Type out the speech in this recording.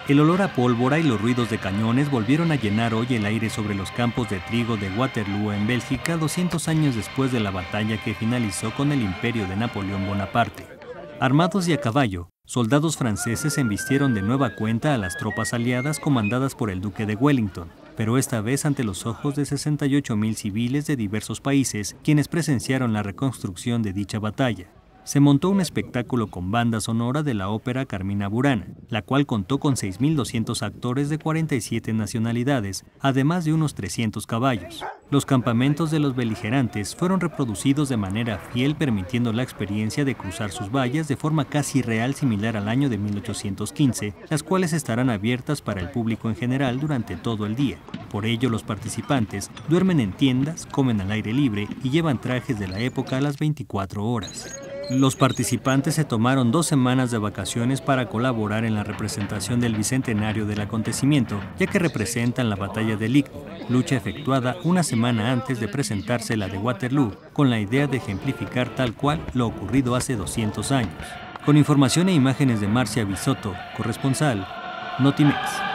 El olor a pólvora y los ruidos de cañones volvieron a llenar hoy el aire sobre los campos de trigo de Waterloo en Bélgica 200 años después de la batalla que finalizó con el imperio de Napoleón Bonaparte. Armados y a caballo, soldados franceses embistieron de nueva cuenta a las tropas aliadas comandadas por el duque de Wellington, pero esta vez ante los ojos de 68.000 civiles de diversos países quienes presenciaron la reconstrucción de dicha batalla. Se montó un espectáculo con banda sonora de la ópera Carmina Burana, la cual contó con 6.200 actores de 47 nacionalidades, además de unos 300 caballos. Los campamentos de los beligerantes fueron reproducidos de manera fiel, permitiendo la experiencia de cruzar sus vallas de forma casi real, similar al año de 1815, las cuales estarán abiertas para el público en general durante todo el día. Por ello, los participantes duermen en tiendas, comen al aire libre y llevan trajes de la época a las 24 horas. Los participantes se tomaron 2 semanas de vacaciones para colaborar en la representación del bicentenario del acontecimiento, ya que representan la batalla de Ligny, lucha efectuada una semana antes de presentarse la de Waterloo, con la idea de ejemplificar tal cual lo ocurrido hace 200 años. Con información e imágenes de Marcia Bisotto, corresponsal, Notimex.